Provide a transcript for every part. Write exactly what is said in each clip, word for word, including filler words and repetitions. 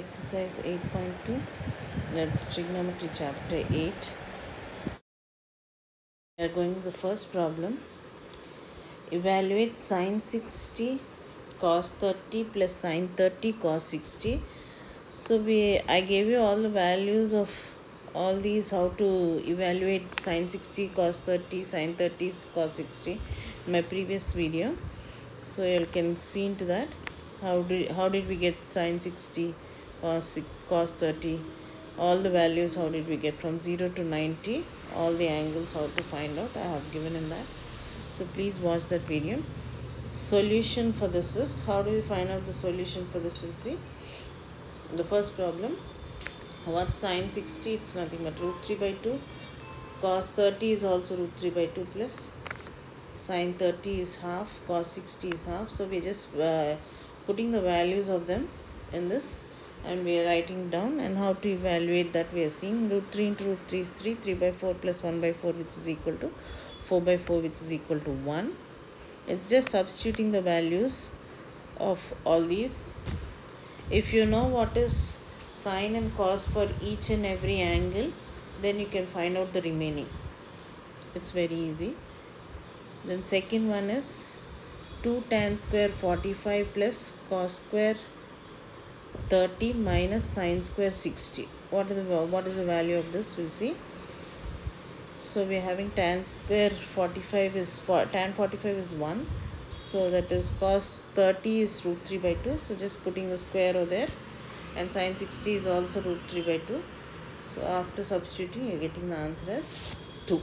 Exercise eight point two, that's trigonometry chapter eight. We are going to the first problem. Evaluate sine sixty cos thirty plus sine thirty cos sixty. So we I gave you all the values of all these, how to evaluate sine sixty cos thirty, sine thirty cos sixty in my previous video. So you can see into that. How did how did we get sine sixty cos six, cos thirty? All the values, how did we get from zero to ninety? All the angles, how to find out, I have given in that. So please watch that video. Solution for this is, how do we find out the solution for this? We'll see. The first problem, what sine sixty? It's nothing but root three by two. Cos thirty is also root three by two plus. Sine thirty is half, cos sixty is half. So we are just uh, putting the values of them in this, and we are writing down. And how to evaluate that, we are seeing root three into root three is three, three by four plus one by four, which is equal to four by four, which is equal to one. It's just substituting the values of all these. If you know what is sine and cos for each and every angle, then you can find out the remaining. It's very easy. Then second one is two tan square forty-five plus cos square thirty minus sine square sixty. What is the what is the value of this? We'll see. So we are having tan square forty-five is for tan forty-five is one. So that is cos thirty is root three by two. So just putting the square over there, and sine sixty is also root three by two. So after substituting, you are getting the answer as two.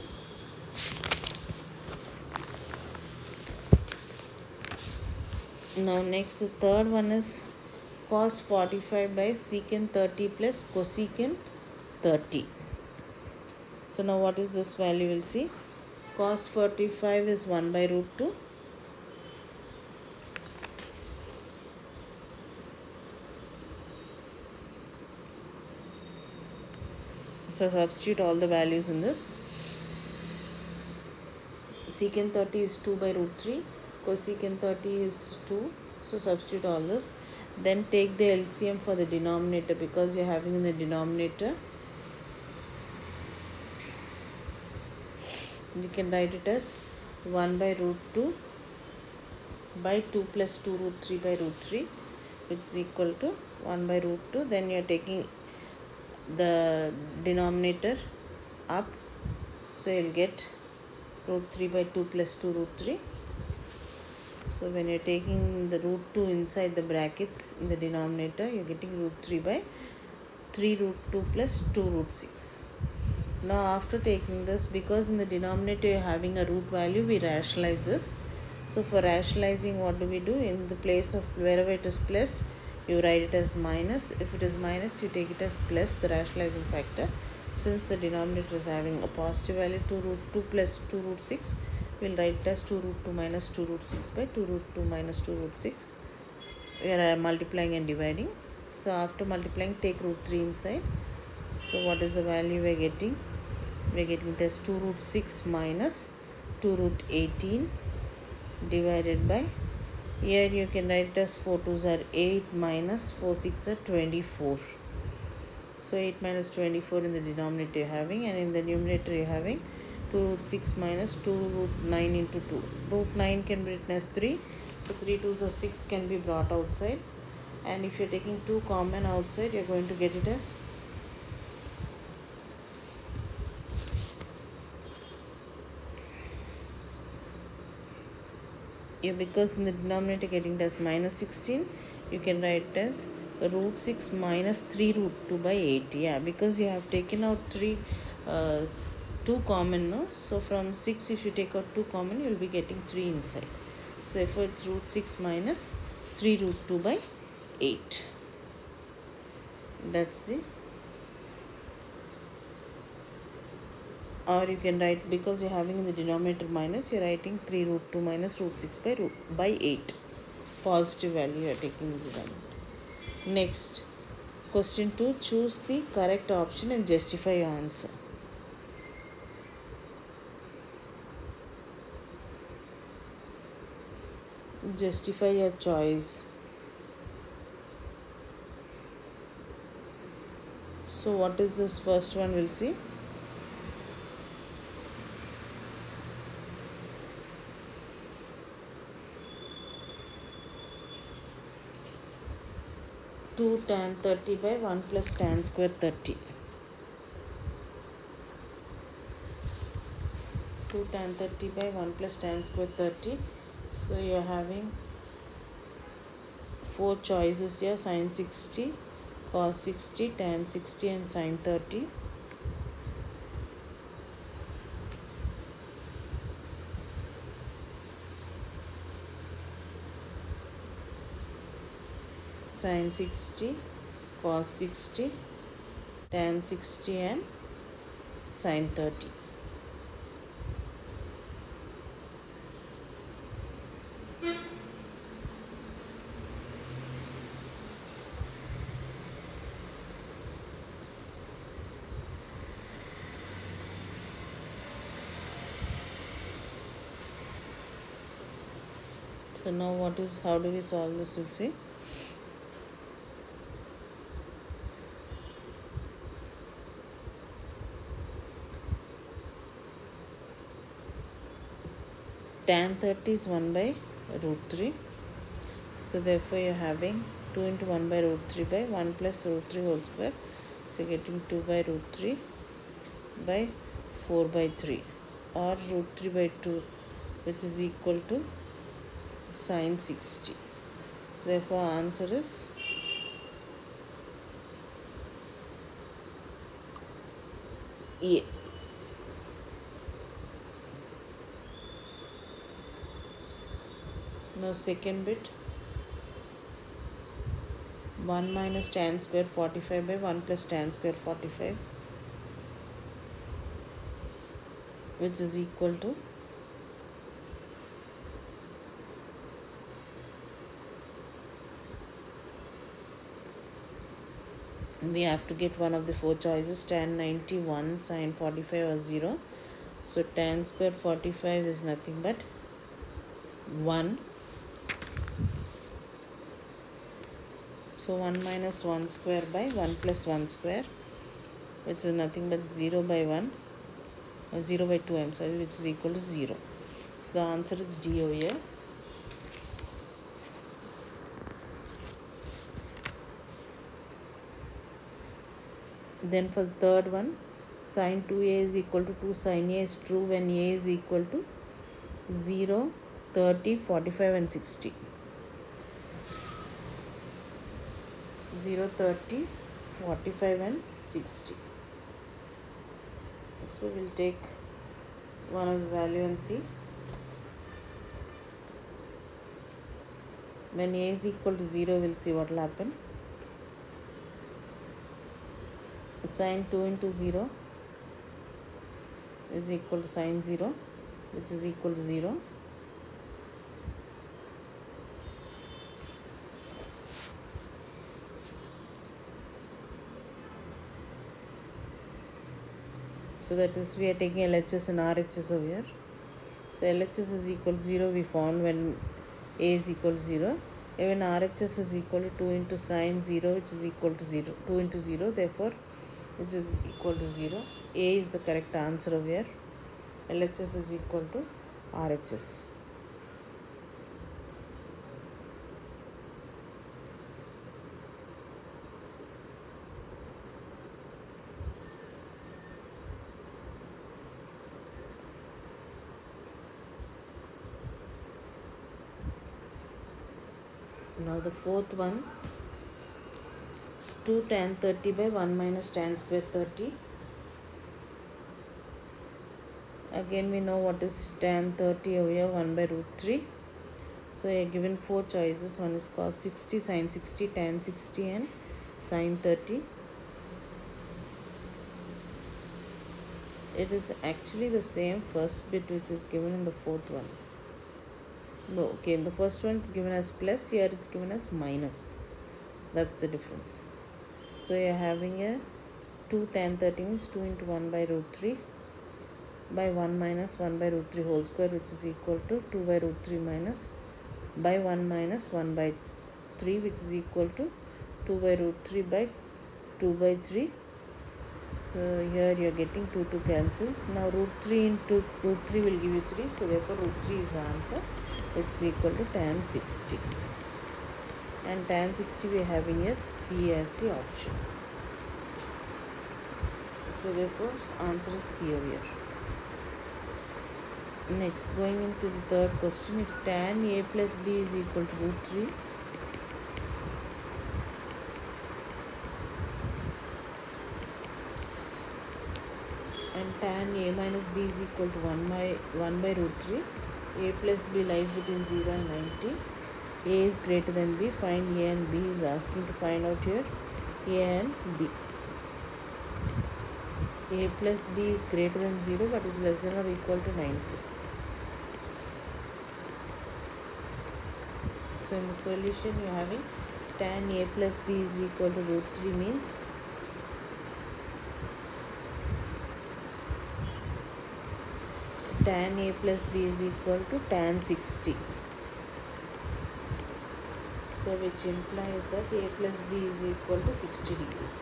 Now next, the third one is cos forty-five by secant thirty plus cosecant thirty. So now what is this value? We'll see. Cos forty-five is one by root two. So substitute all the values in this. Secant thirty is two by root three. Cosecant thirty is two. So substitute all this. Then take the L C M for the denominator, because you're having in the denominator. You can write it as one by root two by two plus two root three by root three, which is equal to one by root two. Then you're taking the denominator up. So you'll get root three by two plus two root three. So when you're taking the root two inside the brackets in the denominator, you're getting root three by three root two plus two root six. Now after taking this, because in the denominator you're having a root value, we rationalize this. So for rationalizing, what do we do? In the place of wherever it is plus, you write it as minus. If it is minus, you take it as plus, the rationalizing factor. Since the denominator is having a positive value, two root two plus two root six, we'll write it as two root two minus two root six by two root two minus two root six. We are multiplying and dividing. So after multiplying, take root three inside. So what is the value we are getting? We are getting it as two root six minus two root eighteen divided by, here you can write it as four twos are eight minus four six are twenty-four. So eight minus twenty-four in the denominator you are having, and in the numerator you are having two root six minus two root nine into two. Root nine can be written as three. So three twos are six can be brought outside. And if you are taking two common outside, you are going to get it as yeah, because in the denominator getting it as minus sixteen, you can write it as root six minus three root two by eight. Yeah, because you have taken out three uh, two common, no? So from six, if you take out two common, you will be getting three inside. So therefore it's root six minus three root two by eight. That's the, or you can write, because you're having in the denominator minus, you're writing three root two minus root six by root by eight. Positive value you're taking in the denominator. Next, question two, choose the correct option and justify your answer. Justify your choice. So what is this first one? We'll see. two tan thirty by one plus tan square thirty. two tan thirty by one plus tan square thirty. So you're having four choices here: sin sixty, cos sixty, tan sixty and sin thirty. Sin sixty, cos sixty, tan sixty and sin thirty. So now what is, how do we solve this? We'll see. Tan thirty is one by root three. So therefore you're having two into one by root three by one plus root three whole square. So you're getting two by root three by four by three, or root three by two, which is equal to sin sixty. So therefore answer is A. Now second bit, one minus tan square forty-five by one plus tan square forty-five, which is equal to we have to get one of the four choices: tan ninety-one, sin forty-five or zero. So tan square forty-five is nothing but one. So one minus one square by one plus one square, which is nothing but zero by one, or zero by two, I'm sorry, which is equal to zero. So the answer is D over here. Then for the third one, sin two a is equal to two sin a is true when a is equal to zero, thirty, forty-five and sixty. zero, thirty, forty-five and sixty. So we'll take one of the value and see. When a is equal to zero, we'll see what will happen. Sin two into zero is equal to sin zero, which is equal to zero. So that is, we are taking L H S and R H S over here. So L H S is equal to zero we found when a is equal to zero. Even R H S is equal to two into sin zero, which is equal to zero. two into zero, therefore which is equal to zero. A is the correct answer over here. L H S is equal to R H S. Now the fourth one, two tan thirty by one minus tan square thirty. Again we know what is tan thirty over here, one by root three. So I are given four choices. One is cos sixty, sin sixty, tan sixty and sin thirty. It is actually the same first bit which is given in the fourth one. No, okay, in the first one it's given as plus, here it's given as minus. That's the difference. So you're having a two tan thirty means two into one by root three by one minus one by root three whole square, which is equal to two by root three minus by one minus one by three, which is equal to two by root three by two by three So here you are getting two to cancel. Now root three into root three will give you three. So therefore root three is the answer. It's equal to tan sixty. And tan sixty we are having as C as the option. So therefore answer is C over here. Next, going into the third question, if tan A plus B is equal to root three, and tan A minus B is equal to one by one by root three, A plus B lies between zero and ninety, A is greater than B, find A and B is asking to find out here A and B. A plus B is greater than zero but is less than or equal to ninety. So in the solution you are having tan A plus B is equal to root three means tan A plus B is equal to tan sixty. So which implies that A plus B is equal to sixty degrees.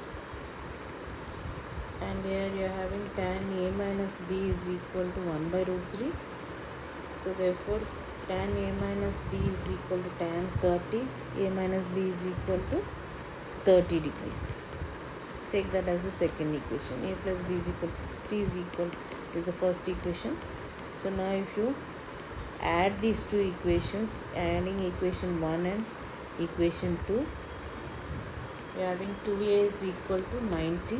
And here you are having tan A minus B is equal to one by root three. So therefore tan A minus B is equal to tan thirty. A minus B is equal to thirty degrees. Take that as the second equation. A plus B is equal to sixty is equal is the first equation. So now if you add these two equations, adding equation one and equation two, you are having two A is equal to ninety.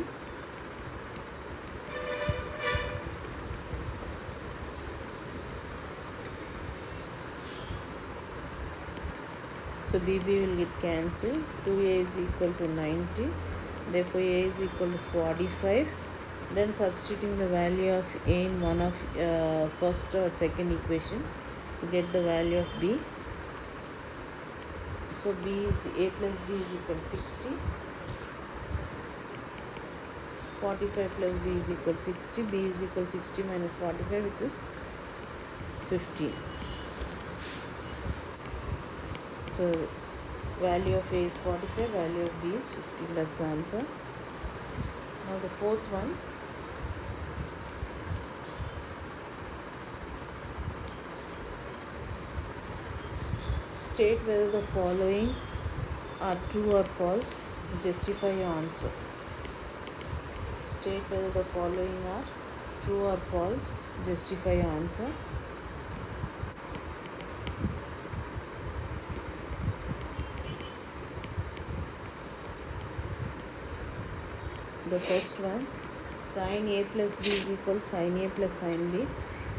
So B B will get cancelled. two A is equal to ninety. Therefore A is equal to forty-five. Then substituting the value of A in one of uh, first or second equation, you get the value of B. So B is A plus B is equal to sixty. forty-five plus B is equal to sixty. B is equal to sixty minus forty-five, which is fifteen. So value of A is forty-five, value of B is fifteen. That's the answer. Now the fourth one. State whether the following are true or false. Justify your answer. State whether the following are true or false. Justify your answer. The first one, sin A plus B is equal to sin A plus sin B.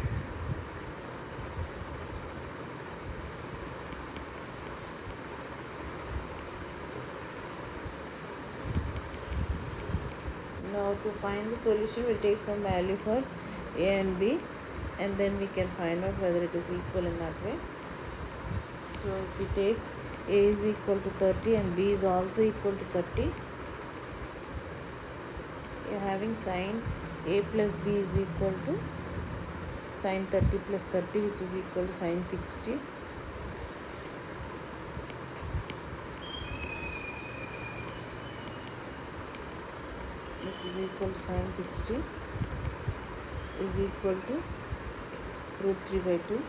Now to find the solution, we'll take some value for A and B, and then we can find out whether it is equal in that way. So if we take A is equal to thirty and B is also equal to thirty, you are having sin A plus B is equal to sin thirty plus thirty, which is equal to sin sixty. Which is equal to sin sixty is equal to root three by two.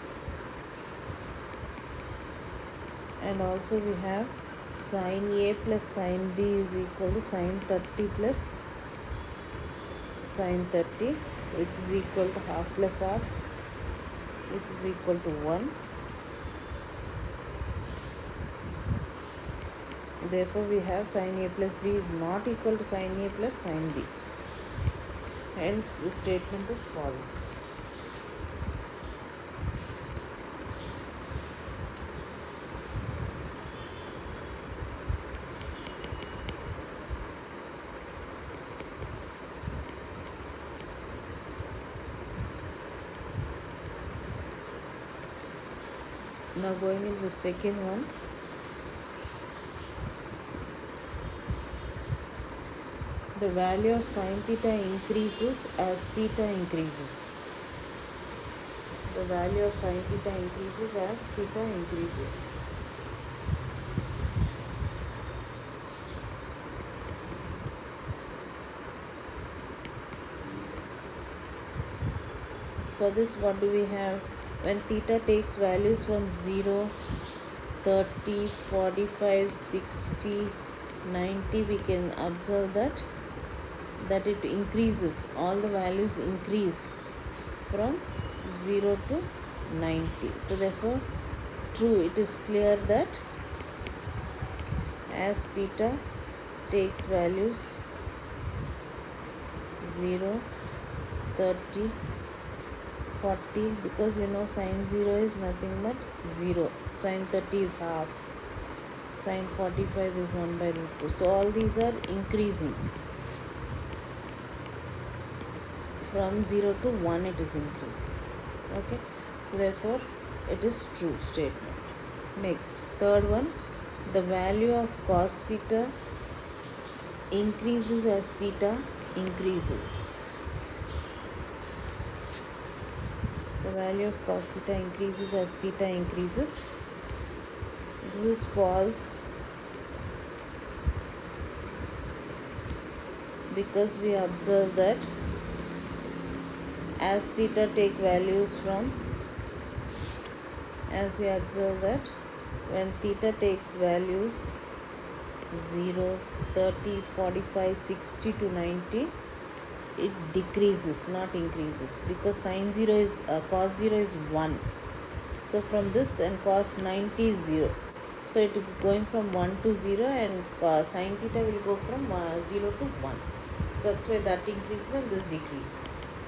And also we have sin A plus sin B is equal to sin thirty plus sin thirty, which is equal to half plus half, which is equal to one. Therefore we have sin A plus B is not equal to sin A plus sin B. Hence the statement is false. Now going into the second one. The value of sin theta increases as theta increases. The value of sin theta increases as theta increases. for this, what do we have? When theta takes values from zero, thirty, forty-five, sixty, ninety, we can observe that that it increases. All the values increase from zero to ninety. So therefore, true, it is clear that as theta takes values zero, thirty, forty, because you know sine zero is nothing but zero, sine thirty is half, sine forty-five is one by root two. So all these are increasing. From zero to one it is increasing. Okay, so therefore it is true statement. Next, third one, the value of cos theta increases as theta increases. The value of cos theta increases as theta increases. This is false, because we observe that as theta take values from, as we observe that when theta takes values zero, thirty, forty-five, sixty to ninety, it decreases, not increases, because sine zero is uh, cos zero is one. So from this, and cos ninety is zero, so it is going from one to zero, and uh, sine theta will go from uh, zero to one. That's why that increases and this decreases.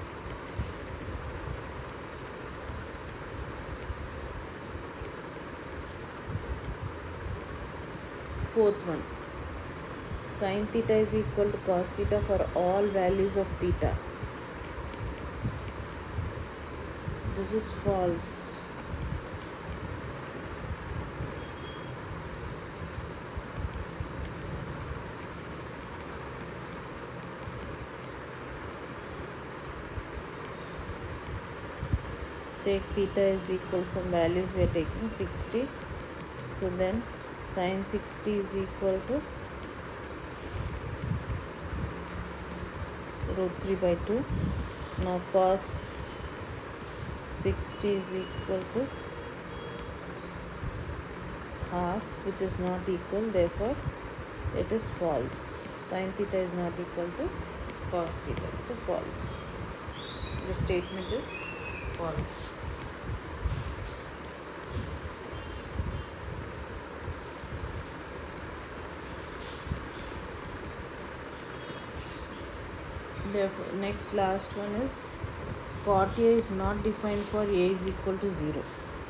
Fourth one, sin theta is equal to cos theta for all values of theta. This is false. Take theta is equal, some values we are taking sixty, so then sin sixty is equal to root three by two. Now cos sixty is equal to half, which is not equal, therefore it is false. Sin theta is not equal to cos theta, so false. The statement is false. Therefore, next last one is cot A is not defined for A is equal to zero.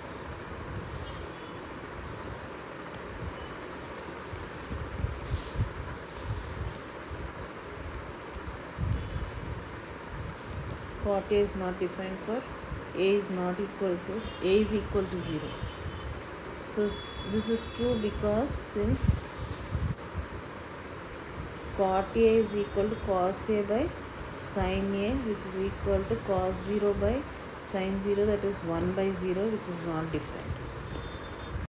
Cot A is not defined for A is not equal to A is equal to zero. So this is true, because since cot A is equal to cos A by sin A, which is equal to cos zero by sin zero, that is one by zero, which is not defined.